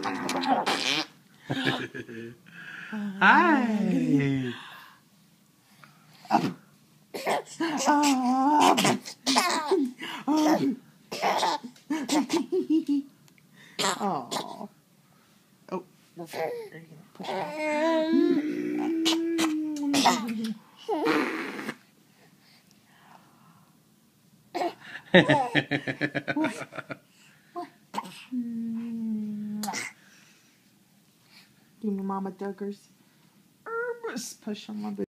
Hi. Oh. Oh. Are you gonna push it? What? Give me Mama Duggars. Push on my booty.